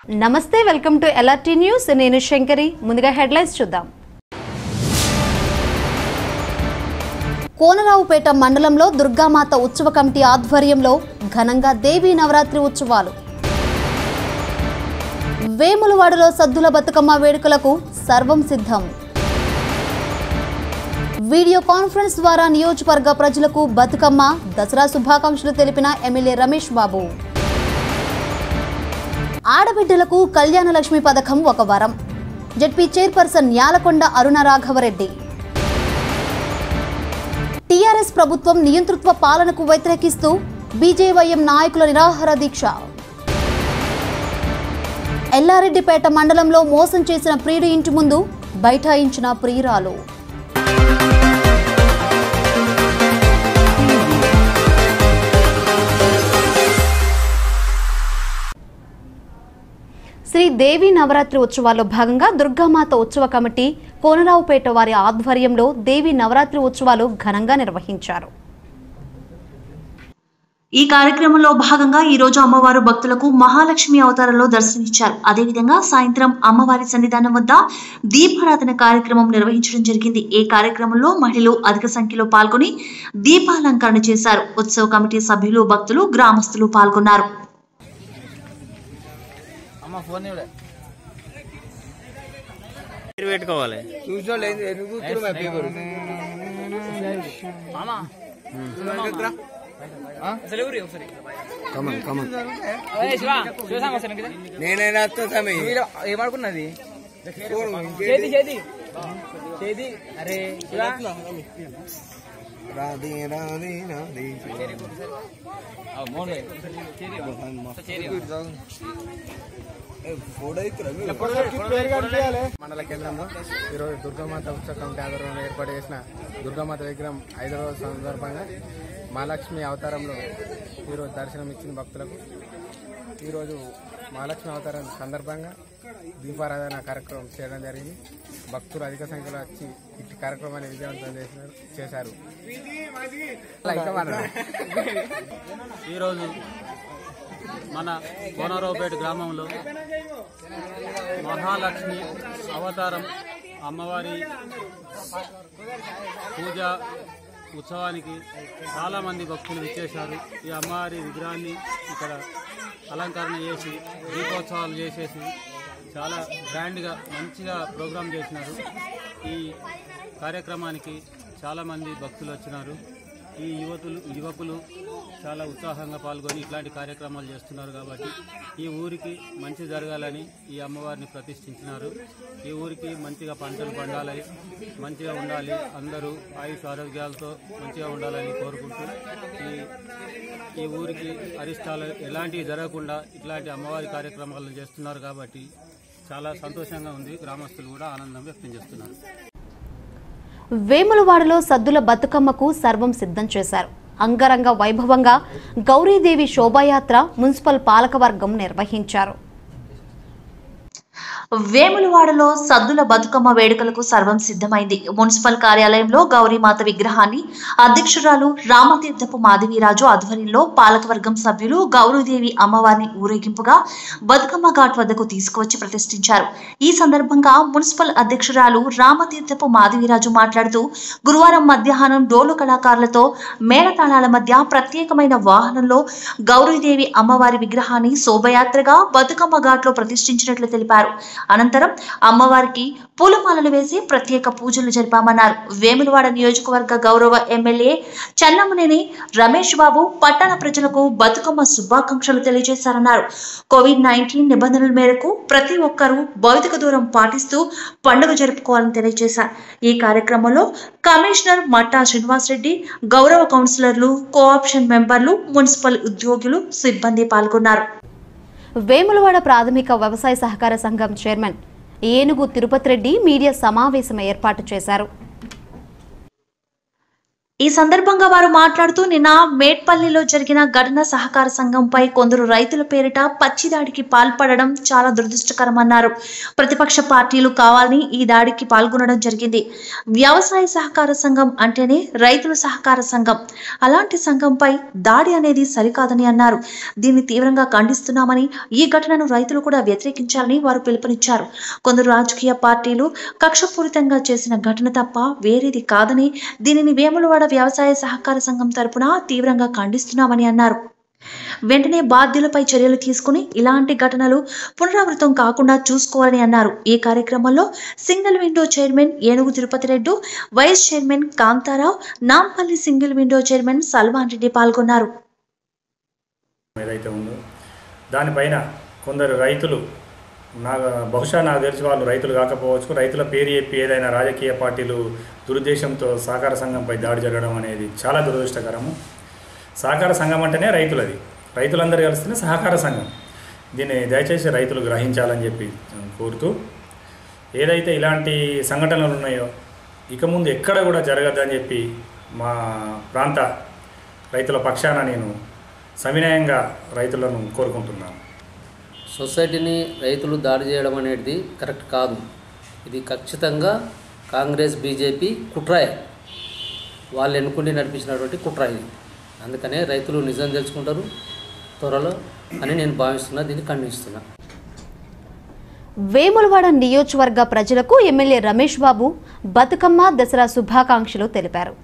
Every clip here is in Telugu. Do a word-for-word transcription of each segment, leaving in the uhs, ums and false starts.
నమస్తే, వెల్కమ్ టు ఎల్ఆర్టీ న్యూస్. నేను శంకరి. ముందుగా హెడ్లైన్స్ చూద్దాం. కోనరావుపేట మండలంలో దుర్గామాత ఉత్సవ కమిటీ ఆధ్వర్యంలో ఘనంగా దేవీ నవరాత్రి ఉత్సవాలు. వేములవాడలో సద్దుల బతుకమ్మ వేడుకలకు సర్వం సిద్ధం. వీడియో కాన్ఫరెన్స్ ద్వారా నియోజకవర్గ ప్రజలకు బతుకమ్మ దసరా శుభాకాంక్షలు తెలిపిన ఎమ్మెల్యే రమేష్ బాబు. ఆడబిడ్డలకు కళ్యాణ లక్ష్మి పథకం ఒక వరం. ZP chairperson Nyalakonda Aruna Raghavareddy. TRS ప్రభుత్వం నియంతృత్వ పాలనకు వ్యతిరేకిస్తూ బీజేవైఎం నాయకుల నిరాహార దీక్ష. ఎల్లారెడ్డిపేట మండలంలో మోసం చేసిన ప్రియుడి ఇంటి ముందు బైఠాయించిన ప్రియురాలు. శ్రీ దేవీ నవరాత్రి ఉత్సవాల్లో భాగంగా దుర్గామాత ఉత్సవ కమిటీ కోనరావుపేట వారి ఆధ్వర్యంలో దేవీ నవరాత్రి ఉత్సవాలు ఘనంగా నిర్వహించారు. ఈ కార్యక్రమంలో భాగంగా ఈ రోజు అమ్మవారు భక్తులకు మహాలక్ష్మి అవతారంలో దర్శనమిచ్చారు. అదేవిధంగా సాయంత్రం అమ్మవారి సన్నిధానం వద్ద దీపారాధన కార్యక్రమం నిర్వహించడం జరిగింది. ఈ కార్యక్రమంలో మహిళలు అధిక సంఖ్యలో పాల్గొని దీపాలంకరణ చేశారు. ఉత్సవ కమిటీ సభ్యులు, భక్తులు, గ్రామస్తులు పాల్గొన్నారు. పెట్టుకోవాలి నేనైనా ఏమనుకున్నది అరే రాధే రాధే రాధే మండల కేంద్రంలో ఈరోజు దుర్గామాత ఉత్సవ కమిటీ ఆధ్వర్యంలో ఏర్పాటు చేసిన దుర్గామాత విగ్రహం ఐదవ రోజు సందర్భంగా మహాలక్ష్మి అవతారంలో ఈరోజు దర్శనం ఇచ్చిన భక్తులకు ఈరోజు మహాలక్ష్మి అవతారం సందర్భంగా దీపారాధన కార్యక్రమం చేయడం జరిగింది. భక్తులు అధిక సంఖ్యలో వచ్చి ఇట్టి కార్యక్రమాన్ని విజయవంతం చేశారు. ఈరోజు మన కోనరావుపేట గ్రామంలో మహాలక్ష్మి అవతారం అమ్మవారి పూజ ఉత్సవానికి చాలామంది భక్తులు విచ్చేశారు. ఈ అమ్మవారి విగ్రహాన్ని ఇక్కడ అలంకరణ చేసి దీపోత్సవాలు చేసేసి చాలా గ్రాండ్గా మంచిగా ప్రోగ్రాం చేసినారు. ఈ కార్యక్రమానికి చాలామంది భక్తులు వచ్చినారు. ఈ యువతులు యువకులు చాలా ఉత్సాహంగా పాల్గొని ఇట్లాంటి కార్యక్రమాలు చేస్తున్నారు. కాబట్టి ఈ ఊరికి మంచి జరగాలని ఈ అమ్మవారిని ప్రతిష్ఠించినారు. ఈ ఊరికి మంచిగా పంటలు పండాలి, మంచిగా ఉండాలి, అందరూ ఆయుష్ ఆరోగ్యాలతో మంచిగా ఉండాలని కోరుకుంటూ ఈ ఈ ఊరికి అరిష్టాలు ఎలాంటివి జరగకుండా ఇట్లాంటి అమ్మవారి కార్యక్రమాలు చేస్తున్నారు. కాబట్టి చాలా సంతోషంగా ఉంది. గ్రామస్తులు కూడా ఆనందం వ్యక్తం చేస్తున్నారు. వేములవాడలో సద్దుల బతుకమ్మకు సర్వం సిద్ధం చేశారు. అంగరంగ వైభవంగా గౌరీదేవి శోభాయాత్ర మున్సిపల్ పాలకవర్గం నిర్వహించారు. వేములవాడలో సద్దుల బతుకమ్మ వేడుకలకు సర్వం సిద్ధమైంది. మున్సిపల్ కార్యాలయంలో గౌరీమాత విగ్రహాన్ని అధ్యక్షురాలు రామతీర్థపు మాధవీరాజు ఆధ్వర్యంలో పాలకవర్గం సభ్యులు గౌరీదేవి అమ్మవారిని ఊరేగింపుగా బతుకమ్మ ఘాట్ వద్దకు తీసుకువచ్చి ప్రతిష్ఠించారు. ఈ సందర్భంగా మున్సిపల్ అధ్యక్షురాలు రామతీర్థపు మాధవీరాజు మాట్లాడుతూ గురువారం మధ్యాహ్నం డోలు కళాకారులతో మేళతాళాల మధ్య ప్రత్యేకమైన వాహనంలో గౌరీదేవి అమ్మవారి విగ్రహాన్ని శోభయాత్రగా బతుకమ్మ ఘాట్లో ప్రతిష్ఠించినట్లు తెలిపారు. అనంతరం అమ్మవారికి పూలమాలలు వేసి ప్రత్యేక పూజలు జరిపామన్నారు. వేములవాడ నియోజకవర్గ గౌరవ ఎమ్మెల్యే చెన్నమనేని రమేష్ బాబు పట్టణ ప్రజలకు బతుకమ్మ శుభాకాంక్షలు తెలియజేశారన్నారు. కోవిడ్ నైన్టీన్ నిబంధనల మేరకు ప్రతి ఒక్కరూ భౌతిక దూరం పాటిస్తూ పండుగ జరుపుకోవాలని తెలియజేశారు. ఈ కార్యక్రమంలో కమిషనర్ మట్టా శ్రీనివాసరెడ్డి, గౌరవ కౌన్సిలర్లు, కోఆప్షన్ మెంబర్లు, మున్సిపల్ ఉద్యోగులు, సిబ్బంది పాల్గొన్నారు. వేములవాడ ప్రాథమిక వ్యవసాయ సహకార సంఘం చైర్మన్ ఏనుగు తిరుపతి రెడ్డి మీడియా సమావేశం ఏర్పాటు చేశారు. ఈ సందర్భంగా వారు మాట్లాడుతూ నిన్న మేడ్పల్లిలో జరిగిన ఘటన సహకార సంఘంపై కొందరు రైతుల పేరిట పచ్చిదాడికి పాల్పడడం చాలా దురదృష్టకరమన్నారు. ప్రతిపక్ష పార్టీలు కావాలని ఈ దాడికి పాల్గొనడం జరిగింది. వ్యవసాయ సహకార సంఘం అంటేనే రైతుల సహకార సంఘం. అలాంటి సంఘంపై దాడి అనేది సరికాదని అన్నారు. దీన్ని తీవ్రంగా ఖండిస్తున్నామని, ఈ ఘటనను రైతులు కూడా వ్యతిరేకించాలని వారు పిలుపునిచ్చారు. కొందరు రాజకీయ పార్టీలు కక్షపూరితంగా చేసిన ఘటన తప్ప వేరేది కాదని, దీనిని వేములవాడ వ్యవసాయ సహకార సంఘం తరపున తీవ్రంగా ఖండిస్తున్నామని అన్నారు. వెంటనే బాధ్యులపై చర్యలు తీసుకుని ఇలాంటి ఘటనలు పునరావృతం కాకుండా చూసుకోవాలని అన్నారు. ఈ కార్యక్రమంలో single window chairman Enugu Tirupati Reddy, vice chairman Kantharao, Nampally single window chairman Salman Reddy పాల్గొన్నారు. ఏదైతే ఉందో దానిపైన కొందరు రైతులు నా బహుశా నాకు తెలిసి వాళ్ళు రైతులు కాకపోవచ్చు, రైతుల పేరు చెప్పి ఏదైనా రాజకీయ పార్టీలు దురుద్దేశంతో సహకార సంఘంపై దాడి జరగడం అనేది చాలా దురదృష్టకరము. సహకార సంఘం అంటేనే రైతులది, రైతులందరూ కలిస్తేనే సహకార సంఘం. దీన్ని దయచేసి రైతులు గ్రహించాలని చెప్పి కోరుతూ, ఏదైతే ఇలాంటి సంఘటనలు ఉన్నాయో ఇక ముందు ఎక్కడ కూడా జరగద్దని చెప్పి మా ప్రాంత రైతుల పక్షాన నేను సవినయంగా రైతులను కోరుకుంటున్నాను. సొసైటీని రైతులు దాడి చేయడం అనేది కరెక్ట్ కాదు. ఇది ఖచ్చితంగా కాంగ్రెస్ బీజేపీ కుట్రాయ, వాళ్ళు ఎన్నుకుని నడిపించినటువంటి కుట్రాయి. అందుకనే రైతులు నిజం తెలుసుకుంటారు త్వరలో అని నేను భావిస్తున్నా, దీన్ని ఖండిస్తున్నా. వేములవాడ నియోజకవర్గ ప్రజలకు ఎమ్మెల్యే రమేష్ బాబు బతుకమ్మ దసరా శుభాకాంక్షలు తెలిపారు.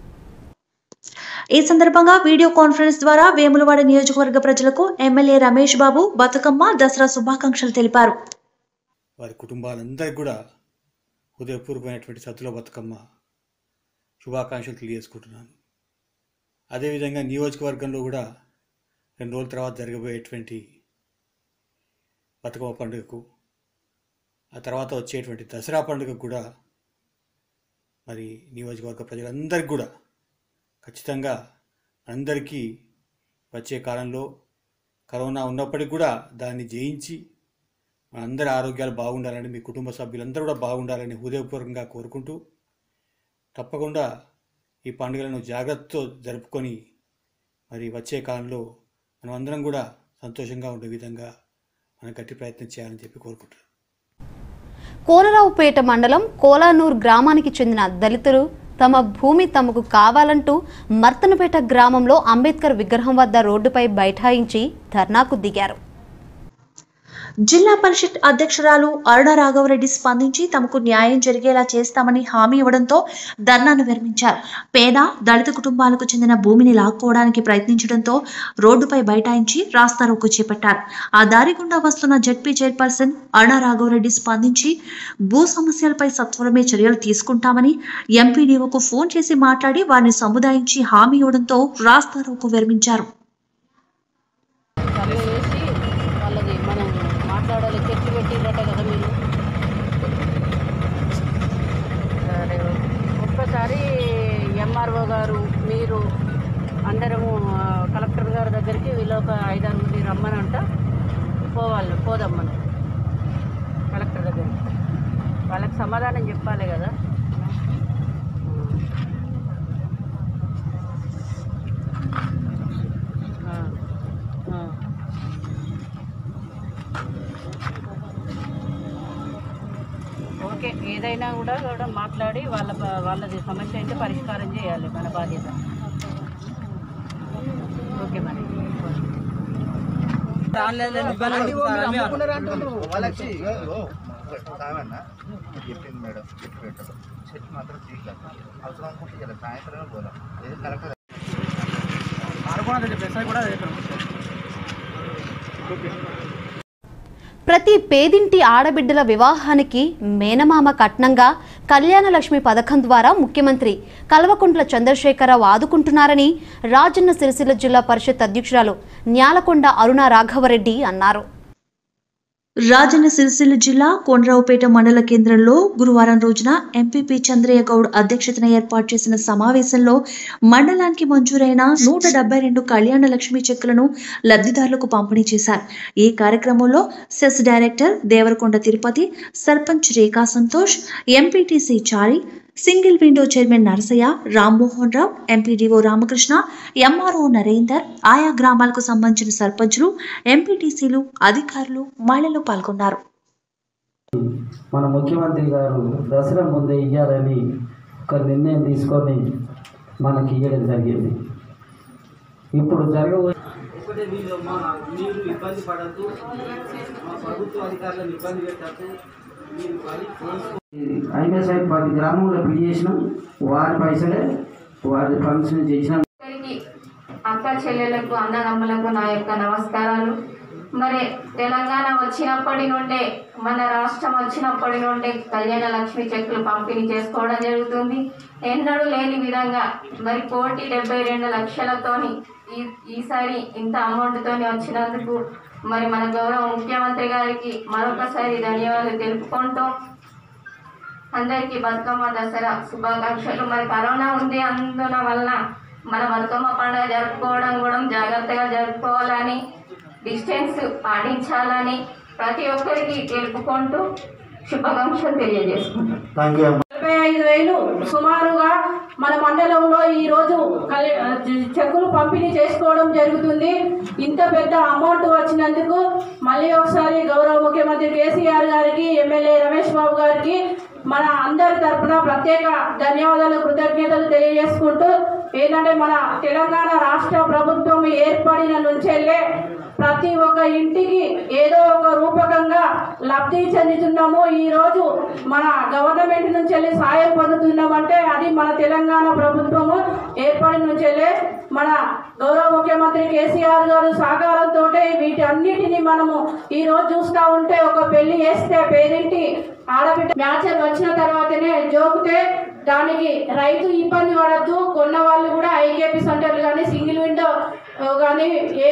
ఈ సందర్భంగా వీడియో కాన్ఫరెన్స్ ద్వారా వేములవాడ నియోజకవర్గ ప్రజలకు ఎమ్మెల్యే రమేష్ బాబు బతుకమ్మ దసరా శుభాకాంక్షలు తెలిపారు. వారి కుటుంబాలందరికీ కూడా హృదయపూర్వకమైనటువంటి సద్దుల బతుకమ్మ శుభాకాంక్షలు తెలియజేసుకుంటున్నాను. అదేవిధంగా నియోజకవర్గంలో కూడా రెండు రోజుల తర్వాత జరగబోయేటువంటి బతుకమ్మ పండుగకు, ఆ తర్వాత వచ్చేటువంటి దసరా పండుగకు కూడా మరి నియోజకవర్గ ప్రజలందరికీ కూడా ఖచ్చితంగా అందరికీ వచ్చే కాలంలో కరోనా ఉన్నప్పటికీ కూడా దాన్ని జయించి అందరి ఆరోగ్యాలు బాగుండాలని, మీ కుటుంబ సభ్యులందరూ కూడా బాగుండాలని హృదయపూర్వకంగా కోరుకుంటూ, తప్పకుండా ఈ పండుగలను జాగ్రత్తతో జరుపుకొని మరి వచ్చే కాలంలో మనం అందరం కూడా సంతోషంగా ఉండే విధంగా మనం గట్టి ప్రయత్నం చేయాలని చెప్పి కోరుకుంటున్నాను. కోనరావుపేట మండలం కోలానూర్ గ్రామానికి చెందిన దళితులు తమ భూమి తమకు కావాలంటూ మర్తనపేట గ్రామంలో అంబేద్కర్ విగ్రహం వద్ద రోడ్డుపై బైఠాయించి ధర్నాకు దిగారు. జిల్లా పరిషత్ అధ్యక్షురాలు అరుణ రాఘవరెడ్డి స్పందించి తమకు న్యాయం జరిగేలా చేస్తామని హామీ ఇవ్వడంతో ధర్నాను విరమించారు. పేద దళిత కుటుంబాలకు చెందిన భూమిని లాక్కోవడానికి ప్రయత్నించడంతో రోడ్డుపై బైఠాయించి రాస్తారోకో చేపట్టారు. ఆ దారి గుండా వస్తున్న జెడ్పీ చైర్పర్సన్ అరుణ రాఘవరెడ్డి స్పందించి భూ సమస్యలపై సత్వరమే చర్యలు తీసుకుంటామని ఎంపీడీఓకు ఫోన్ చేసి మాట్లాడి వారిని సముదాయించి హామీ ఇవ్వడంతో రాస్తారోకో విరమించారు. ఒక్కసారి ఎంఆర్ఓ గారు మీరు అందరము కలెక్టర్ గారి దగ్గరికి వీళ్ళు ఒక ఐదారు మంది రమ్మనంట పోవాలి పోదమ్మని కలెక్టర్ దగ్గరికి వాళ్ళకి సమాధానం చెప్పాలి కదా. ఓకే, ఏదైనా కూడా కూడా మాట్లాడి వాళ్ళ వాళ్ళది సమస్య అయితే పరిష్కారం చేయాలి, మన బాధ్యత. ఓకే మరి ప్రతి పేదింటి ఆడబిడ్డల వివాహానికి మేనమామ కట్నంగా కళ్యాణలక్ష్మి పథకం ద్వారా ముఖ్యమంత్రి కల్వకుంట్ల చంద్రశేఖరరావు ఆదుకుంటున్నారని రాజన్న సిరిసిల్ల జిల్లా పరిషత్ అధ్యక్షురాలు న్యాలకొండ అరుణ రాఘవరెడ్డి అన్నారు. రాజన్న సిరిసిల్ల జిల్లా కొండ్రావుపేట మండల కేంద్రంలో గురువారం రోజున ఎంపీపీ చంద్రయ్య గౌడ్ అధ్యక్షతన ఏర్పాటు చేసిన సమావేశంలో మండలానికి మంజూరైన నూట డెబ్బై రెండు కళ్యాణ లక్ష్మి చెక్కులను లబ్ధిదారులకు పంపిణీ చేశారు. ఈ కార్యక్రమంలో cess director Devarakonda Tirupati, sarpanch Rekha Santosh, MPTC Chari, single window chairman Narasayya, Rammohan Rao, MPDO Ramakrishna, MRO Narender, ఆయా గ్రామాలకు సంబంధించిన సర్పంచులు, ఎంపీటీసీలు, అధికారులు, మహిళలు పాల్గొన్నారు. మన ముఖ్యమంత్రి గారు దసరా ముందే ఇయ్యాలని ఒక నిర్ణయం తీసుకొని మనకి ఇవ్వడం జరిగింది. ఇప్పుడు జరగబోయే మీరు ఇబ్బంది పడద్దు, మా ప్రభుత్వ అధికారులను ఇబ్బంది పెట్టద్దు. అయినా సరే పది గ్రామంలో బిల్ చేసినాం, వారి పైసలే వారి ఫండ్స్ నుంచి ఇచ్చినాం. అక్క చెల్లెలకు, అన్నదమ్ములకు నా యొక్క నమస్కారాలు. మరి తెలంగాణ వచ్చినప్పటి నుండే, మన రాష్ట్రం వచ్చినప్పటి నుండే కళ్యాణ లక్ష్మి చెక్కులు పంపిణీ చేసుకోవడం జరుగుతుంది. ఎన్నడూ లేని విధంగా మరి కోటి డెబ్బై రెండు లక్షలతోని ఈ ఈసారి ఇంత అమౌంట్తోని వచ్చినందుకు మరి మన గౌరవ ముఖ్యమంత్రి గారికి మరొకసారి ధన్యవాదాలు తెలుపుకుంటూ అందరికీ బతుకమ్మ దసరా శుభాకాంక్షలు. మరి కరోనా ఉంది, అందున వల్ల మన బతుకమ్మ పండుగ జరుపుకోవడం కూడా జాగ్రత్తగా జరుపుకోవాలని, డిస్టెన్స్ పాటించాలని ప్రతి ఒక్కరికి తెలుపుకుంటూ శుభాకాంక్షలు తెలియజేసుకుంటాం. నలభై ఐదు వేలు సుమారుగా మన మండలంలో ఈరోజు చెక్కులు పంపిణీ చేసుకోవడం జరుగుతుంది. ఇంత పెద్ద అమౌంట్ వచ్చినందుకు మళ్ళీ ఒకసారి గౌరవ ముఖ్యమంత్రి కేసీఆర్ గారికి, ఎమ్మెల్యే రమేష్ బాబు గారికి మన అందరి తరఫున ప్రత్యేక ధన్యవాదాలు, కృతజ్ఞతలు తెలియజేసుకుంటూ, ఏంటంటే మన తెలంగాణ రాష్ట్ర ప్రభుత్వం ఏర్పడిన నుంచెల్లే ప్రతి ఒక్క ఇంటికి ఏదో ఒక రూపకంగా లబ్ధి చెందుతున్నాము. ఈరోజు మన గవర్నమెంట్ నుంచి వెళ్ళి సాయం పొందుతున్నామంటే అది మన తెలంగాణ ప్రభుత్వము ఏర్పడిన నుంచెల్లే మన గౌరవ ముఖ్యమంత్రి కేసీఆర్ గారు సహకారంతో వీటి అన్నిటినీ మనము ఈరోజు చూస్తూ ఉంటే, ఒక పెళ్లి చేస్తే పేరింటి ఆడబిడ్డ మ్యాచర్ వచ్చిన తర్వాతనే జోకితే దానికి రైతు ఇబ్బంది పడద్దు. కొన్న వాళ్ళు కూడా ఐకేపీ సెంటర్లు కానీ, సింగిల్ విండో కానీ, ఏ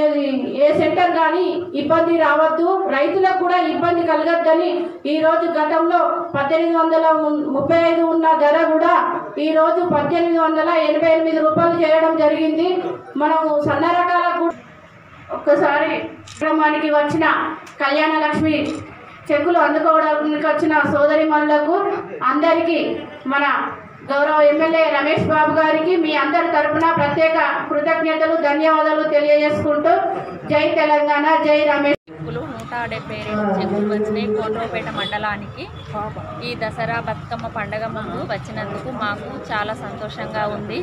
ఏ సెంటర్ కానీ ఇబ్బంది రావద్దు, రైతులకు కూడా ఇబ్బంది కలగద్దని ఈరోజు గతంలో పద్దెనిమిది వందల ముప్పై ఐదు ఉన్న ధర కూడా ఈరోజు పద్దెనిమిది వందల ఎనభై ఎనిమిది రూపాయలు చేయడం జరిగింది. మనము సన్న రకాలకు ఒక్కసారి గ్రామానికి వచ్చిన కళ్యాణ లక్ష్మి చెక్కులు అందుకోవడానికి వచ్చిన సోదరి మనులకు అందరికీ మన గౌరవ ఎమ్మెల్యే రమేష్ బాబు గారికి మీ అందరి తరఫున ప్రత్యేక కృతజ్ఞతలు, ధన్యవాదాలు తెలియజేసుకుంటూ జై తెలంగాణ, జై రమేష్. చెక్కులు నూట డెబ్బై రెండు చెక్కులు వచ్చినాయి కొండ్రావుపేట మండలానికి. ఈ దసరా బతుకమ్మ పండగ ముందు వచ్చినందుకు మాకు చాలా సంతోషంగా ఉంది.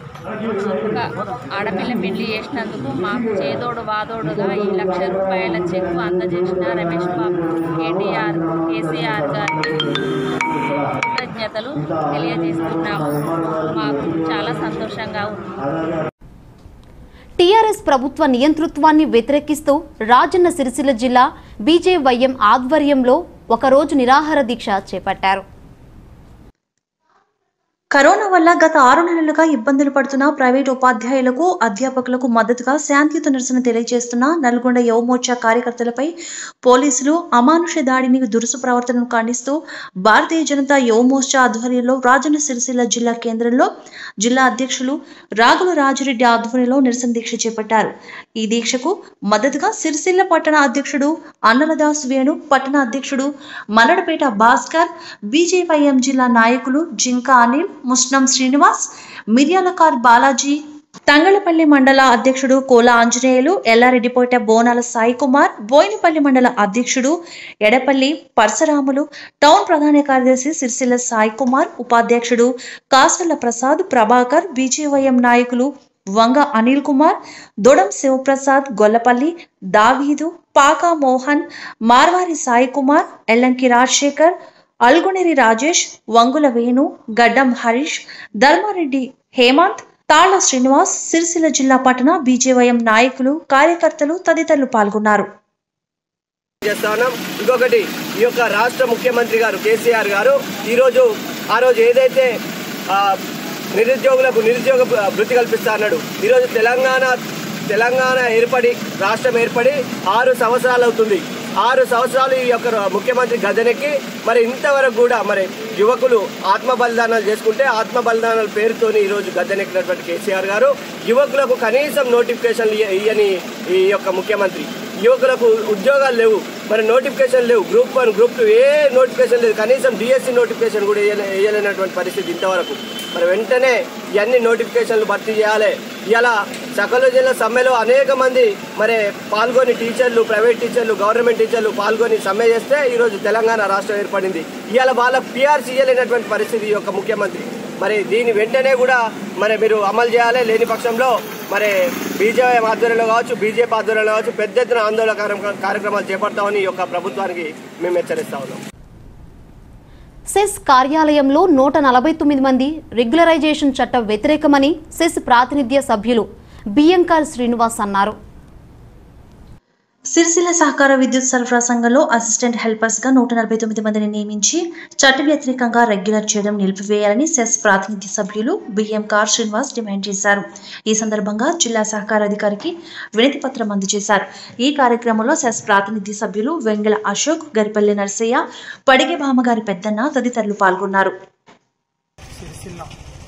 ఒక ఆడపిల్ల పెళ్లి చేసినందుకు మాకు చేదోడు వాదోడుగా ఈ లక్ష రూపాయల చెక్కు అందజేసిన రమేష్ బాబు, కేటీఆర్, కేసీఆర్ గారికి కృతజ్ఞతలు తెలియజేస్తున్నాము. మాకు చాలా సంతోషంగా ఉంది. టీఆర్ఎస్ ప్రభుత్వ నియంతృత్వాన్ని వ్యతిరేకిస్తూ రాజన్న సిరిసిల్ల జిల్లా బీజేవైఎం ఆధ్వర్యంలో ఒకరోజు నిరాహార దీక్ష చేపట్టారు. కరోనా వల్ల గత ఆరు నెలలుగా ఇబ్బందులు పడుతున్న ప్రైవేటు ఉపాధ్యాయులకు, అధ్యాపకులకు మద్దతుగా శాంతియుత నిరసన తెలియజేస్తున్న నల్గొండ యువమోర్చా కార్యకర్తలపై పోలీసులు అమానుష దాడిని, దురుసు ప్రవర్తనను ఖండిస్తూ భారతీయ జనతా యువమోర్చా ఆధ్వర్యంలో రాజన్న సిరిసిల్ల జిల్లా కేంద్రంలో జిల్లా అధ్యక్షులు రాగుల రాజిరెడ్డి ఆధ్వర్యంలో నిరసన దీక్ష చేపట్టారు. ఈ దీక్షకు మద్దతుగా సిరిసిల్ల పట్టణ అధ్యక్షుడు అన్నలదాస్ వేణు, పట్టణ అధ్యక్షుడు మల్లడపేట భాస్కర్, బీజేవైఎం జిల్లా నాయకులు జింకా అనిల్, ముస్నం శ్రీనివాస్, మిర్యాలకార్ బాలాజీ, తంగళపల్లి మండల అధ్యక్షుడు కోల ఆంజనేయులు, ఎల్లారెడ్డిపేట బోనాల సాయి కుమార్, బోయినపల్లి మండల అధ్యక్షుడు ఎడపల్లి పరశురాములు, టౌన్ ప్రధాన కార్యదర్శి సిరిసిల్ల సాయి కుమార్, ఉపాధ్యక్షుడు కాసర్ల ప్రసాద్, ప్రభాకర్, బీజేవైఎం నాయకులు వంగ అనిల్ కుమార్, దొడం శివప్రసాద్, గొల్లపల్లి దావీదు, పాకా మోహన్, మార్వారి సాయి కుమార్, ఎల్లంకి రాజశేఖర్, అల్గునేరి రాజేష్, వంగుల వేణు, గడ్డం హరీష్, ధర్మారెడ్డి హేమంత్, తాళ్ల శ్రీనివాస్, సిరిసిల్ల జిల్లా పట్టణ బీజేవైఎం నాయకులు, కార్యకర్తలు తదితరులు పాల్గొన్నారు. ఇంకొకటి, ఈ యొక్క రాష్ట్ర ముఖ్యమంత్రి గారు కేసీఆర్ గారు ఈరోజు ఆ రోజు ఏదైతే నిరుద్యోగులకు నిరుద్యోగ వృత్తి కల్పిస్తా అన్నాడు, ఈరోజు తెలంగాణ తెలంగాణ ఏర్పడి రాష్ట్రం ఏర్పడి ఆరు సంవత్సరాలు అవుతుంది. ఆరు సంవత్సరాలు ఈ యొక్క ముఖ్యమంత్రి గద్దెనెక్కి మరి ఇంతవరకు కూడా మరి యువకులు ఆత్మ బలిదానాలు చేసుకుంటే ఆత్మ బలిదానాల పేరుతోని ఈరోజు గద్దెనెక్కినటువంటి కేసీఆర్ గారు యువకులకు కనీసం నోటిఫికేషన్లు ఇయ్యని ఈ యొక్క ముఖ్యమంత్రి, యువకులకు ఉద్యోగాలు లేవు, మరి నోటిఫికేషన్ లేవు, గ్రూప్ వన్ గ్రూప్ టూ ఏ నోటిఫికేషన్ లేదు, కనీసం డిఎస్సి నోటిఫికేషన్ కూడా వేయలేనటువంటి పరిస్థితి ఇంతవరకు. మరి వెంటనే ఇవన్నీ నోటిఫికేషన్లు భర్తీ చేయాలి. ఇలా సకల జిల్లా సమ్మెలో అనేక మంది మరి పాల్గొని టీచర్లు, ప్రైవేట్ టీచర్లు, గవర్నమెంట్ టీచర్లు పాల్గొని సమ్మె చేస్తే ఈరోజు తెలంగాణ రాష్ట్రం ఏర్పడింది. ఇవాళ వాళ్ళ పిఆర్సీ ఇయ్యలేనటువంటి పరిస్థితి ఈ యొక్క ముఖ్యమంత్రి. మరి దీని వెంటనే కూడా మరి మీరు అమలు చేయాలి. లేని పక్షంలో మరి బీజేపీ ఆధ్వర్యంలో కావచ్చు, బీజేపీ ఆధ్వర్యంలో కావచ్చు పెద్ద ఎత్తున ఆందోళన కార్యక్రమాలు చేపడతామని ఈ యొక్క ప్రభుత్వానికి మేము హెచ్చరిస్తా ఉన్నాం. సెస్ కార్యాలయంలో నూట నలభై తొమ్మిది మంది రెగ్యులరైజేషన్ చట్ట వ్యతిరేకమని సెస్ ప్రాతినిధ్య సభ్యులు బియ్యంకార్ శ్రీనివాస్ అన్నారు. సిరిసిల్ల సహకార విద్యుత్ సరఫరా సంఘంలో అసిస్టెంట్ హెల్పర్స్ గా నూట నలభై తొమ్మిది మందిని నియమించి చట్ట వ్యతిరేకంగా రెగ్యులర్ చేయడం నిలిపివేయాలని సెస్ ప్రాతినిధ్య సభ్యులు బియ్యంకార్ శ్రీనివాస్ డిమాండ్ చేశారు. ఈ సందర్భంగా జిల్లా సహకార అధికారికి వినతి పత్రం అందజేశారు. ఈ కార్యక్రమంలో సెస్ ప్రాతినిధ్య సభ్యులు వెంగళ అశోక్, గరిపల్లి నర్సయ్య, పడిగే భామగారి పెద్దన్న తదితరులు పాల్గొన్నారు. సిరిసిల్ల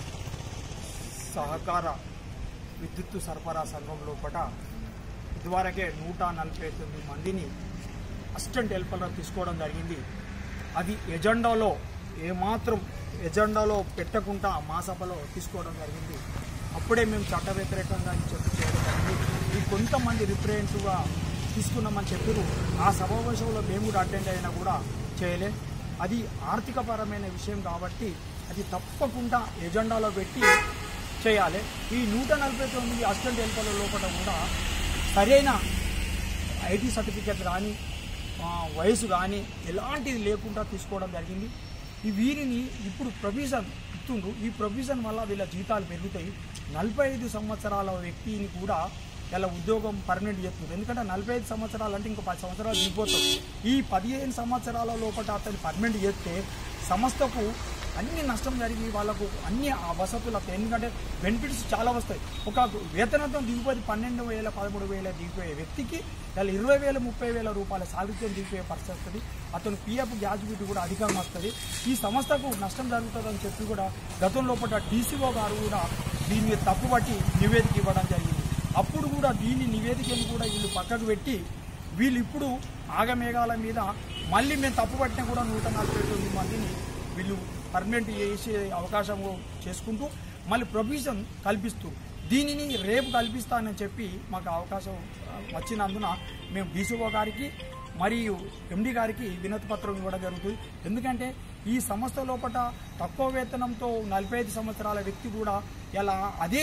సహకార విద్యుత్ సరఫరా సంఘం లోపల ఇదివరకే నూట నలభై తొమ్మిది మందిని అసిస్టెంట్ హెల్పర్గా తీసుకోవడం జరిగింది. అది ఎజెండాలో ఏమాత్రం ఎజెండాలో పెట్టకుండా మా సభలో తీసుకోవడం జరిగింది. అప్పుడే మేము చట్ట వ్యతిరేకంగా చెప్పి చేయడం జరిగింది. ఈ కొంతమంది రిప్రజెంటివ్గా తీసుకున్నామని చెప్పారు. ఆ సమావేశంలో మేము కూడా అటెండ్ అయినా కూడా చేయలే. అది ఆర్థికపరమైన విషయం కాబట్టి అది తప్పకుండా ఎజెండాలో పెట్టి చేయాలి. ఈ నూట నలభై తొమ్మిది అసిస్టెంట్ హెల్పర్ల లోపల కూడా సరైన ఐటీ సర్టిఫికేట్ కానీ వయసు కానీ ఎలాంటిది లేకుండా తీసుకోవడం జరిగింది. ఈ వీరిని ఇప్పుడు ప్రొవిజన్ ఇస్తుండ్రు. ఈ ప్రొవిజన్ వల్ల వీళ్ళ జీతాలు పెరుగుతాయి. నలభై ఐదు సంవత్సరాల వ్యక్తిని కూడా ఇలా ఉద్యోగం పర్మనెంట్ చేస్తుంది. ఎందుకంటే నలభై ఐదు సంవత్సరాలు అంటే ఇంకో పది సంవత్సరాలు దిగిపోతాయి. ఈ పదిహేను సంవత్సరాల లోపల అతను పర్మనెంట్ చేస్తే సంస్థకు అన్ని నష్టం జరిగి వాళ్ళకు అన్ని వసతులు వస్తాయి. ఎందుకంటే బెనిఫిట్స్ చాలా వస్తాయి. ఒక వేతనంతో దిగిపోయి పన్నెండు వేల పదమూడు వేల దిగిపోయే వ్యక్తికి ఇలా ఇరవై వేల ముప్పై వేల రూపాయల సాలరీతో దిగిపోయే పరిస్థితి వస్తుంది. అతను పిఎఫ్ గ్రాడ్యుయేట్ కూడా అధికంగా వస్తుంది. ఈ సంస్థకు నష్టం జరుగుతుందని చెప్పి కూడా గతంలో పట్ల డీసీఓ గారు కూడా దీని మీద తప్పుపట్టి నివేదిక ఇవ్వడం జరిగింది. అప్పుడు కూడా దీని నివేదికను కూడా వీళ్ళు పక్కకు పెట్టి వీళ్ళు ఇప్పుడు ఆగమేఘాల మీద మళ్ళీ మేము తప్పు పట్టినా కూడా నూట నలభై తొమ్మిది మందిని వీళ్ళు పర్మనెంట్ చేసే అవకాశం చేసుకుంటూ మళ్ళీ ప్రొవిజన్ కల్పిస్తూ దీనిని రేపు కల్పిస్తానని చెప్పి మాకు అవకాశం వచ్చినందున మేము డీసీఓ గారికి మరియు ఎండి గారికి వినతి పత్రం ఇవ్వడం జరుగుతుంది. ఎందుకంటే ఈ సంస్థ లోపల తక్కువ వేతనంతో నలభై ఐదు సంవత్సరాల వ్యక్తి కూడా ఇలా అదే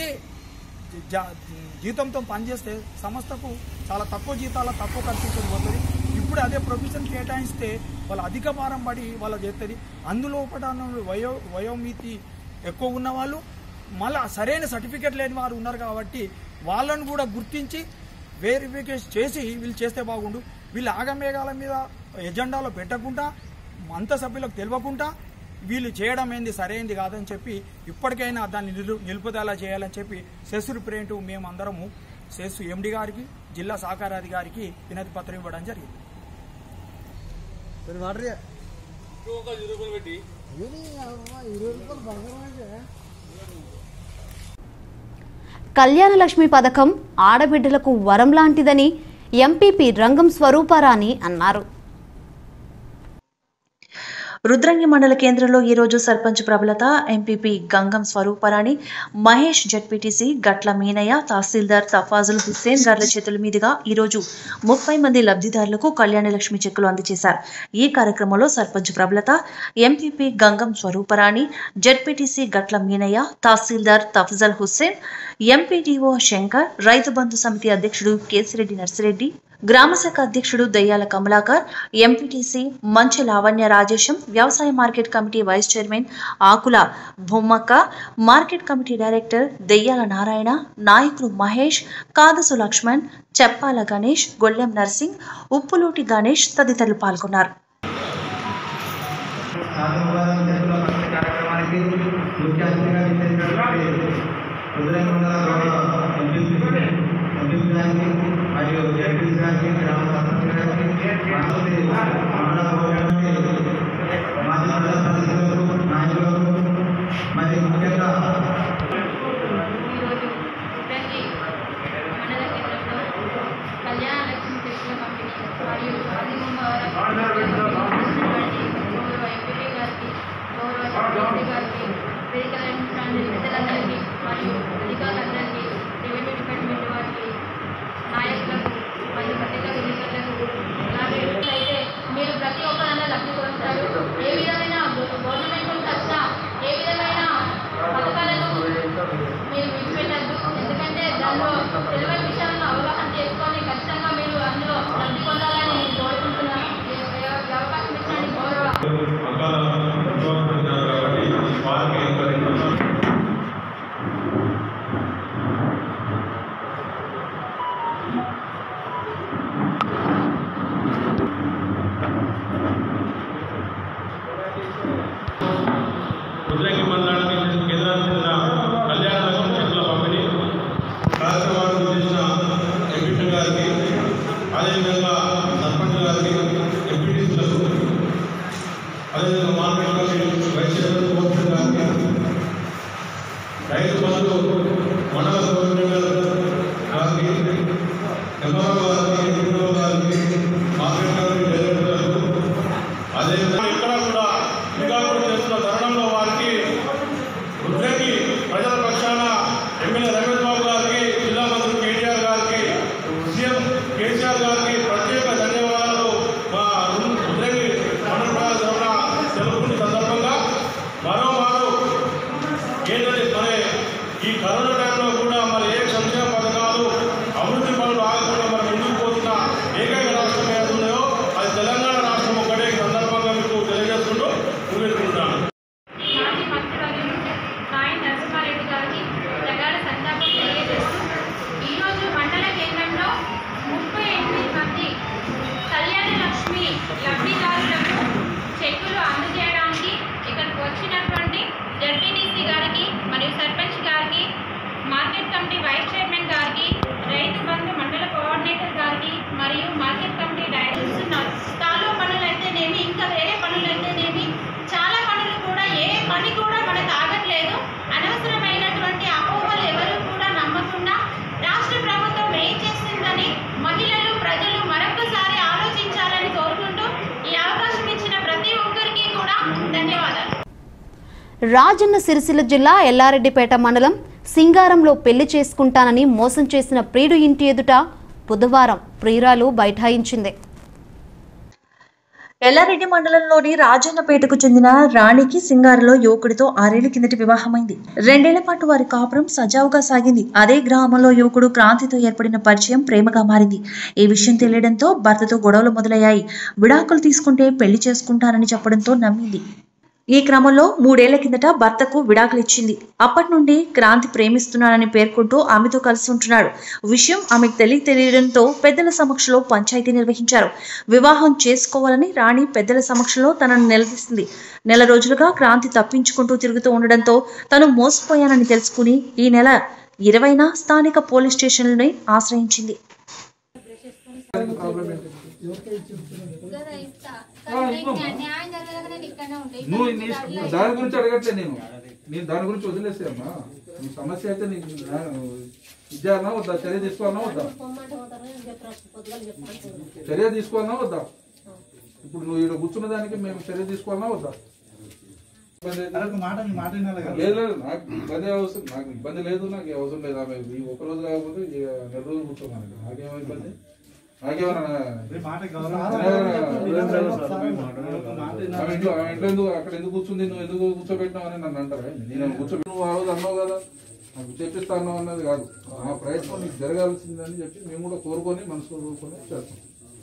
జీతంతో పనిచేస్తే సంస్థకు చాలా తక్కువ జీతాల తక్కువ ఖర్చుతో పోతుంది. ఇప్పుడు అదే ప్రొవిజన్ కేటాయిస్తే వాళ్ళు అధిక భారం పడి వాళ్ళు చేస్తుంది. అందులో వయో వయోమితి ఎక్కువ ఉన్న వాళ్ళు మళ్ళీ సరైన సర్టిఫికేట్ లేని వారు ఉన్నారు కాబట్టి వాళ్ళను కూడా గుర్తించి వెరిఫికేషన్ చేసి వీళ్ళు చేస్తే బాగుండు. వీళ్ళు ఆగమేఘాల మీద ఎజెండాలో పెట్టకుండా అంత సభ్యులకు తెలియకుండా వీళ్ళు చేయడం ఏంది సరైనది కాదని చెప్పి ఇప్పటికైనా దాన్ని నిలు నిలుపుదల చేయాలని చెప్పి సెస్ రిప్రజెంటివ్ మేము అందరము సెస్ ఎండి గారికి జిల్లా సహకార అధికారికి వినతి పత్రం ఇవ్వడం జరిగింది. కళ్యాణ లక్ష్మి పథకం ఆడబిడ్డలకు వరం లాంటిదని ఎంపీపీ రంగం స్వరూపారాణి అన్నారు. రుద్రంగి మండల కేంద్రంలో ఈ రోజు సర్పంచ్ ప్రబలత, ఎంపీపీ గంగం స్వరూపరాణి, మహేష్, జడ్పీటీసీ గట్ల మీనయ్య, తహసీల్దార్ తఫాజుల్ హుస్సేన్ గార్ల చేతుల మీదుగా ఈరోజు ముప్పై మంది లబ్ధిదారులకు కళ్యాణ లక్ష్మి చెక్కులు అందజేశారు. ఈ కార్యక్రమంలో sarpanch Prabalatha, MPP Gangam Swaruparani, ZPTC Gatla Meenaiah, tahsildar Tafazal Hussain, MPDO Shankar, Rythu Bandhu సమితి అధ్యక్షుడు కేసిరెడ్డి నర్సిరెడ్డి, గ్రామశాఖ అధ్యక్షుడు దయ్యాల కమలాకర్, ఎంపీటీసీ మంచి లావణ్య రాజేశం, వ్యవసాయ market committee vice chairman Akula Bommakka, market committee director Deyyala Narayana, నాయకులు మహేష్, కాదసు లక్ష్మణ్, చెప్పాల గణేష్, గొల్లెం నర్సింగ్, ఉప్పులూటి గణేష్ తదితరులు పాల్గొన్నారు. మరియు జడ్పీ గారికి గ్రామ సర్పంచ్ గారికి లబ్ధిదారులకు చెక్కులు అందజేయడానికి ఇక్కడికి వచ్చినటువంటి జడ్పీటీసీ గారికి మరియు సర్పంచ్ గారికి, మార్కెట్ కమిటీ వైస్ చైర్మన్ గారికి, రైతు బంధు మండల కోఆర్డినేటర్ గారికి మరియు మార్కెట్ కమిటీ డైరెక్టర్స్ ఉన్నారు. కాలువ పనులు అయితేనేమి, ఇంకా వేరే పనులు అయితేనేమి, చాలా పనులు కూడా ఏ పని కూడా మనకు ఆగట్లేదు. అనవసరమైనటువంటి అపోహలు ఎవరు కూడా నమ్మకుండా రాష్ట్ర ప్రభుత్వం ఏం చేస్తుందని మహిళలు, ప్రజలు మరొకసారి ఆలోచించాలని కోరుకుంటూ ఈ అవకాశం ఇచ్చిన ప్రతి ఒక్కరికి కూడా ధన్యవాదాలు. రాజన్న సిరిసిల్ల జిల్లా ఎల్లారెడ్డిపేట మండలం సింగారంలో పెళ్లి చేసుకుంటానని మోసం చేసిన ప్రియుడు ఇంటి ఎదుట బుధవారం ప్రియురాలు బైఠాయించింది. ఎల్లారెడ్డి మండలంలోని రాజన్నపేటకు చెందిన రాణికి సింగారలో యువకుడితో ఆరేళ్ల కిందటి వివాహమైంది. రెండేళ్ల పాటు వారి కాపురం సజావుగా సాగింది. అదే గ్రామంలో యువకుడు క్రాంతితో ఏర్పడిన పరిచయం ప్రేమగా మారింది. ఈ విషయం తెలియడంతో భర్తతో గొడవలు మొదలయ్యాయి. విడాకులు తీసుకుంటే పెళ్లి చేసుకుంటానని చెప్పడంతో నమ్మింది. ఈ క్రమంలో మూడేళ్ల కిందట భర్తకు విడాకులు ఇచ్చింది. అప్పటి నుండి క్రాంతి ప్రేమిస్తున్నానని పేర్కొంటూ ఆమెతో కలిసి ఉంటున్నాడు. విషయం ఆమెకు తెలియ తెలియడంతో పెద్దల సమక్షంలో పంచాయతీ నిర్వహించారు. వివాహం చేసుకోవాలని రాణి పెద్దల సమక్షంలో తనను నిలదీసింది. నెల రోజులుగా క్రాంతి తప్పించుకుంటూ తిరుగుతూ ఉండడంతో తను మోసపోయానని తెలుసుకుని ఈ నెల ఇరవైన స్థానిక పోలీస్ స్టేషన్లని ఆశ్రయించింది. నువ్వు దాని గురించి అడగట్లే, నేను నేను దాని గురించి వదిలేసే అమ్మా. నీ సమస్య అయితే నీకు ఇచ్చారనా వద్దా, చర్య తీసుకోవాలన్నా వద్దా, చర్య తీసుకోవాలన్నా వద్దా, ఇప్పుడు నువ్వు ఇక్కడ కూర్చున్న దానికి మేము చర్య తీసుకోవాలన్నా వద్దా? లేదు లేదు, నాకు ఇబ్బంది అవసరం, నాకు ఇబ్బంది లేదు, నాకు అవసరం లేదు. ఆమె ఈ ఒక్క రోజు కాకపోతే నెల రోజులు కూర్చోమని నాకేమో ఇబ్బంది, నాకేమన్నా ఇంట్లో ఇంట్లో ఎందుకు అక్కడ ఎందుకు కూర్చుంది, నువ్వు ఎందుకు కూర్చోబెట్టినావు అని నన్ను అంటారా? నేను కూర్చోబెట్టి నువ్వు ఆ రోజు అన్నావు కదా, నాకు చెప్పిస్తా అన్నావు అన్నది కాదు. ఆ ప్రయత్నం నీకు జరగాల్సిందని చెప్పి మేము కూడా కోరుకొని మనసులో కోరుకొని చేస్తాం.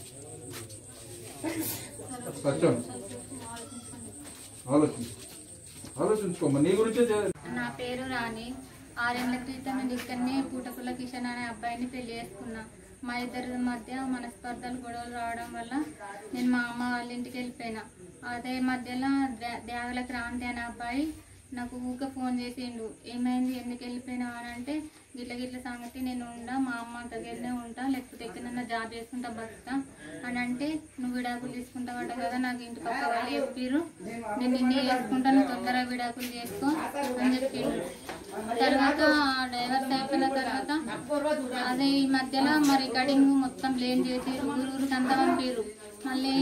సత్యం ఆలోచించు, ఆలోచించుకోమ్మా, నీ గురించే. నా పేరు రాణి. ఆరేళ్ల క్రితం నేను ఇక్కడనే పూటకుల కిషన్ అనే అబ్బాయిని పెళ్లి చేసుకున్నా. మా ఇద్దరి మధ్య మనస్పర్ధలు, గొడవలు రావడం వల్ల నేను మా అమ్మ వాళ్ళ ఇంటికి వెళ్ళిపోయినా. అదే మధ్యలో దేవల క్రాంతి అనే అబ్బాయి నాకు ఊక ఫోన్ చేసిండు. ఏమైంది, ఎందుకు వెళ్ళిపోయినావు అని అంటే, గిట్ల గిట్ల సంగతి నేను ఉండా, మా అమ్మ దగ్గరనే ఉంటా, లేకపోతే ఎక్కడన్నా జాబ్ చేసుకుంటా బతుకుతా అని అంటే, నువ్వు విడాకులు తీసుకుంటావంట కదా, నాకు ఇంటి పక్క వాళ్ళు చెప్పిర్రు, నేను నిన్నే చేసుకుంటాను, తొందరగా విడాకులు చేసుకో అని చెప్పిండు. తర్వాత డైవర్స్ అయిపోయిన తర్వాత అదే ఈ మధ్యలో మరి కటింగ్ మొత్తం బ్లేమ్ చేసి ఊరూరికి అంతా పంపిర్రు. మళ్ళీ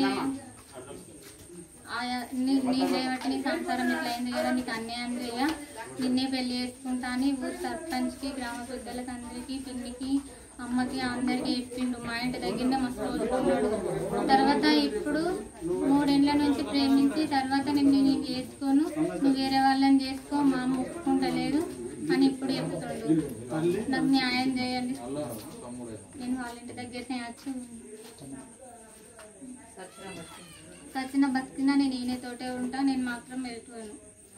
నీ చేయబట్టి నీ సంసారం ఇట్లా అయింది కదా, నీకు అన్యాయం చేయ, నిన్నే పెళ్లి చేసుకుంటా అని ఊరు సర్పంచ్కి, గ్రామ పెద్దలకి, అందరికీ, పిన్నికి, అమ్మకి అందరికీ చెప్పిండు. మా ఇంటి దగ్గరనే మస్తు రోజులు ఉన్నాడు. తర్వాత ఇప్పుడు మూడేళ్ల నుంచి ప్రేమించి తర్వాత నేను నేను చేసుకోను, నువ్వు వేరే వాళ్ళని చేసుకో, మా అమ్మ ఒప్పుకుంటలేదు అని ఇప్పుడు చెప్తుండు. నాకు న్యాయం చేయండి. నేను వాళ్ళ ఇంటి దగ్గరనే వచ్చి సచిన బతికినా నేను ఈయనతోటే ఉంటా, నేను మాత్రం వెళ్ళిపోయాను.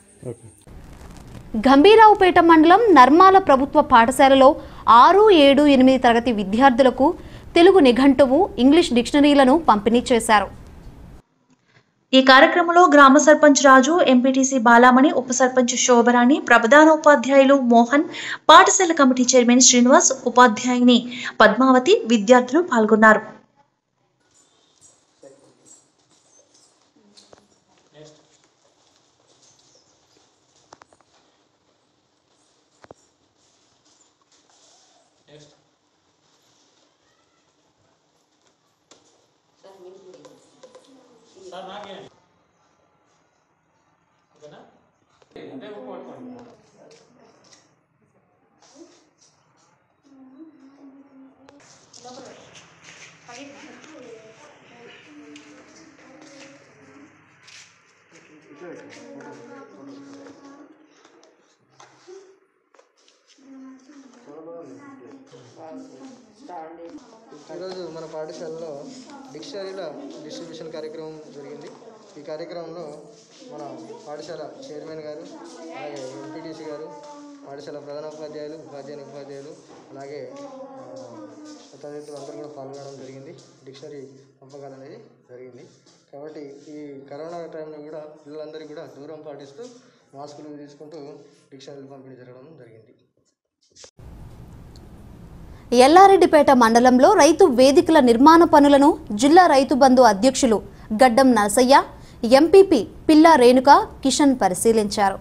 గంభీరావుపేట మండలం నర్మాల ప్రభుత్వ పాఠశాలలో ఆరు ఏడు ఎనిమిది తరగతి విద్యార్థులకు తెలుగు నిఘంటువు, ఇంగ్లీష్ డిక్షనరీలను పంపిణీ చేశారు. ఈ కార్యక్రమంలో గ్రామ సర్పంచ్ రాజు, ఎంపీటీసీ బాలామణి, ఉప సర్పంచ్ శోభరాణి, ప్రధానోపాధ్యాయులు మోహన్, పాఠశాల కమిటీ చైర్మన్ శ్రీనివాస్, ఉపాధ్యాయుని పద్మావతి, విద్యార్థులు పాల్గొన్నారు. ఈరోజు మన పాఠశాలలో డిక్షనరీల డిస్ట్రిబ్యూషన్ కార్యక్రమం జరిగింది. ఈ కార్యక్రమంలో మన పాఠశాల చైర్మన్ గారు, అలాగే ఎంపీటీసీ గారు, పాఠశాల ప్రధానోపాధ్యాయులు, ఉపాధ్యాయుని ఉపాధ్యాయులు, అలాగే తదితరులు అందరూ కూడా పాల్గొనడం జరిగింది. డిక్షనరీ పంపకాలు అనేది జరిగింది. కాబట్టి ఈ కరోనా టైంలో కూడా పిల్లలందరికీ కూడా దూరం పాటిస్తూ మాస్కులు తీసుకుంటూ డిక్షనరీలు పంపిణీ జరగడం జరిగింది. ఎల్లారెడ్డిపేట మండలంలో రైతు వేదికల నిర్మాణ పనులను జిల్లా రైతు బంధు అధ్యక్షులు గడ్డం నరసయ్య, ఎంపీపీ పిల్లా రేణుక కిషన్ పరిశీలించారు.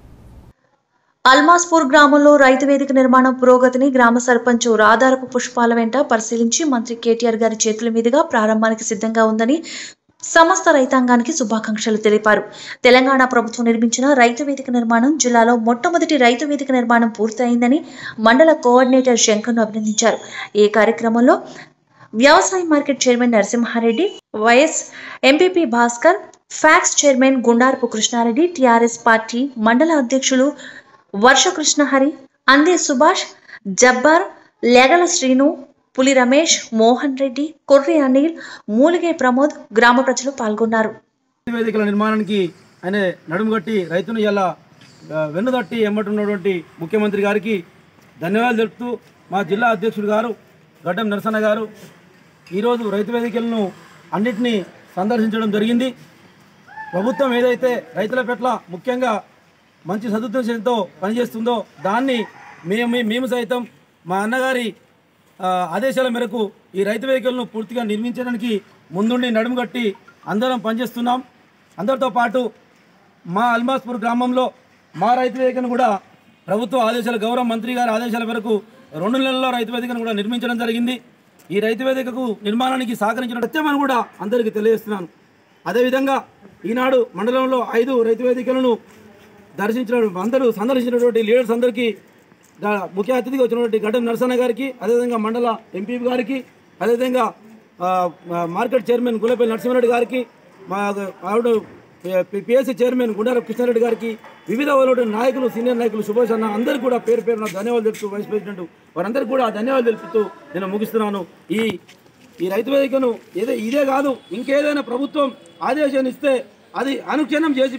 అల్మాస్పూర్ గ్రామంలో రైతు వేదిక నిర్మాణం పురోగతిని గ్రామ సర్పంచ్ రాధారపు పుష్పాల వెంట పరిశీలించి మంత్రి కేటీఆర్ గారి చేతుల మీదుగా ప్రారంభానికి సిద్ధంగా ఉందని సమస్త రైతాంగానికి శుభాకాంక్షలు తెలిపారు. తెలంగాణ ప్రభుత్వం నిర్మించిన రైతు వేదిక నిర్మాణం జిల్లాలో మొట్టమొదటి రైతు వేదిక నిర్మాణం పూర్తయిందని మండల కోఆర్డినేటర్ శంకర్ను అభినందించారు. ఈ కార్యక్రమంలో వ్యవసాయ market chairman Narasimhareddy, vice MPP Bhaskar, PACS chairman Gundarapu Krishnareddy, TRS party మండల అధ్యక్షులు వర్ష కృష్ణహరి, అందే సుభాష్, జబ్బార్, లేగల శ్రీను, పులి రమేష్, మోహన్ రెడ్డి, కొర్రి అనిల్, మూలిగే ప్రమోద్ గ్రామ ప్రజలు పాల్గొన్నారు. వేదికల నిర్మాణానికి ఆయన నడుముగట్టి రైతును ఇలా వెన్నుదట్టి ఎమ్మటున్నటువంటి ముఖ్యమంత్రి గారికి ధన్యవాదాలు తెలుపుతూ మా జిల్లా అధ్యక్షుడు గారు గడ్డం నరసన్న గారు ఈరోజు రైతు వేదికలను అన్నింటినీ సందర్శించడం జరిగింది. ప్రభుత్వం ఏదైతే రైతుల పట్ల ముఖ్యంగా మంచి సదుద్దేశంతో పనిచేస్తుందో దాన్ని మేము మేము సైతం మా అన్నగారి ఆదేశాల మేరకు ఈ రైతు వేదికలను పూర్తిగా నిర్మించడానికి ముందుండి నడుము కట్టి అందరం పనిచేస్తున్నాం. అందరితో పాటు మా అల్మాస్పూర్ గ్రామంలో మా రైతు వేదికను కూడా ప్రభుత్వ ఆదేశాల గౌరవ మంత్రి గారి ఆదేశాల మేరకు రెండు నెలల్లో రైతు వేదికను కూడా నిర్మించడం జరిగింది. ఈ రైతు వేదికకు నిర్మాణానికి సహకరించిన సత్యమని కూడా అందరికీ తెలియజేస్తున్నాను. అదేవిధంగా ఈనాడు మండలంలో ఐదు రైతు వేదికలను దర్శించిన అందరూ సందర్శించినటువంటి లీడర్స్ అందరికీ ముఖ్య అతిథిగా వచ్చినటువంటి గడ్డం నరసన్న గారికి, అదేవిధంగా మండల ఎంపీ గారికి, అదేవిధంగా మార్కెట్ చైర్మన్ గులపల్లి నరసింహారెడ్డి గారికి, మా ఆవిడ పిఎస్సి చైర్మన్ గుండారపు కృష్ణారెడ్డి గారికి, వివిధ నాయకులు సీనియర్ నాయకులు సుభాష్ అన్న అందరికీ కూడా పేరు పేరున ధన్యవాదాలు తెలుపుతూ వైస్ ప్రెసిడెంట్ వారందరికీ కూడా ధన్యవాదాలు తెలుపుతూ నేను ముగిస్తున్నాను. ఈ ఈ రైతు వేదికను ఏదే ఇదే కాదు ఇంకేదైనా ప్రభుత్వం ఆదేశాన్ని ఇస్తే అది అనుక్షణం చేసి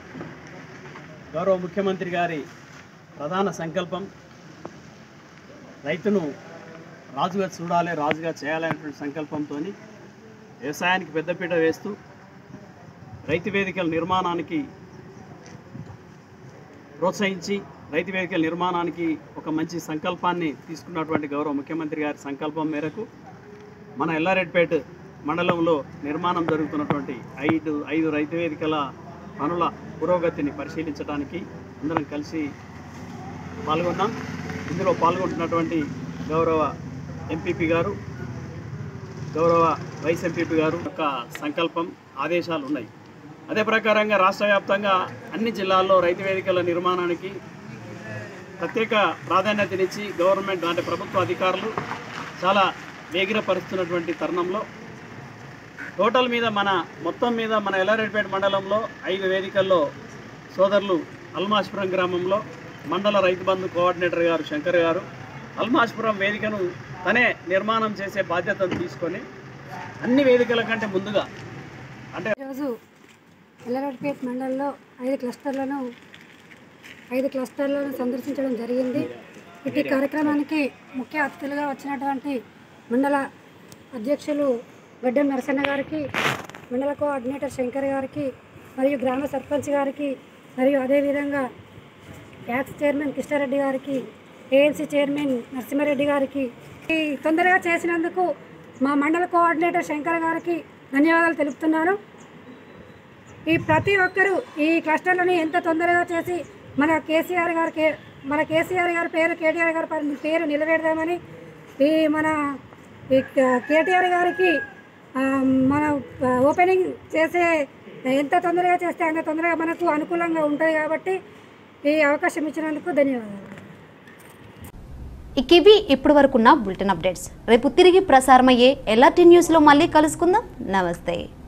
గౌరవ ముఖ్యమంత్రి గారి ప్రధాన సంకల్పం రైతును రాజుగా చూడాలి, రాజుగా చేయాలనేటువంటి సంకల్పంతో వ్యవసాయానికి పెద్దపీట వేస్తూ రైతు వేదికల నిర్మాణానికి ప్రోత్సహించి రైతు వేదికల నిర్మాణానికి ఒక మంచి సంకల్పాన్ని తీసుకున్నటువంటి గౌరవ ముఖ్యమంత్రి గారి సంకల్పం మేరకు మన ఎల్లారెడ్డిపేట మండలంలో నిర్మాణం జరుగుతున్నటువంటి ఐదు ఐదు రైతు వేదికల పనుల పురోగతిని పరిశీలించడానికి అందరం కలిసి పాల్గొన్నాం. ఇందులో పాల్గొంటున్నటువంటి గౌరవ ఎంపీపీ గారు, గౌరవ వైస్ ఎంపీపీ గారు యొక్క సంకల్పం ఆదేశాలు ఉన్నాయి. అదే ప్రకారంగా రాష్ట్ర వ్యాప్తంగా అన్ని జిల్లాల్లో రైతు వేదికల నిర్మాణానికి ప్రత్యేక ప్రాధాన్యతనిచ్చి గవర్నమెంట్ అంటే ప్రభుత్వ అధికారులు చాలా వేగిరపరుస్తున్నటువంటి తరుణంలో టోటల్ మీద మన మొత్తం మీద మన ఎల్లారెడ్డిపేట మండలంలో ఐదు వేదికల్లో సోదరులు అల్మాస్పురం గ్రామంలో మండల రైతు బంధు కోఆర్డినేటర్ గారు శంకర్ గారు అల్మాస్పురం వేదికను తనే నిర్మాణం చేసే బాధ్యతను తీసుకొని అన్ని వేదికల కంటే ముందుగా అంటే ఈరోజు ఎల్లారెడ్డిపేట మండలంలో ఐదు క్లస్టర్లను ఐదు క్లస్టర్లను సందర్శించడం జరిగింది. ఇటు కార్యక్రమానికి ముఖ్య అతిథులుగా వచ్చినటువంటి మండల అధ్యక్షులు గడ్డం నరసన్న గారికి, మండల కోఆర్డినేటర్ శంకర్ గారికి, మరియు గ్రామ సర్పంచ్ గారికి, మరియు అదేవిధంగా ట్యాక్స్ చైర్మన్ కృష్ణారెడ్డి గారికి, ఏఎంసీ చైర్మన్ నరసింహారెడ్డి గారికి ఈ తొందరగా చేసినందుకు మా మండల కోఆర్డినేటర్ శంకర్ గారికి ధన్యవాదాలు తెలుపుతున్నాను. ఈ ప్రతి ఒక్కరూ ఈ క్లస్టర్లను ఎంత తొందరగా చేసి మన కేసీఆర్ గారికి మన కేసీఆర్ గారి పేరు కేటీఆర్ గారి పేరు నిలబెడదామని ఈ మన ఈ కేటీఆర్ గారికి మన ఓపెనింగ్ చేసే ఎంత తొందరగా చేస్తే అంత తొందరగా మనకు అనుకూలంగా ఉంటుంది కాబట్టి ఈ అవకాశం ఇచ్చినందుకు ధన్యవాదాలు. ఇవి ఇప్పటి వరకున్న బులెటిన్ అప్డేట్స్. రేపు తిరిగి ప్రసారమయ్యే ఎల్ఆర్టీ న్యూస్లో మళ్ళీ కలుసుకుందాం. నమస్తే.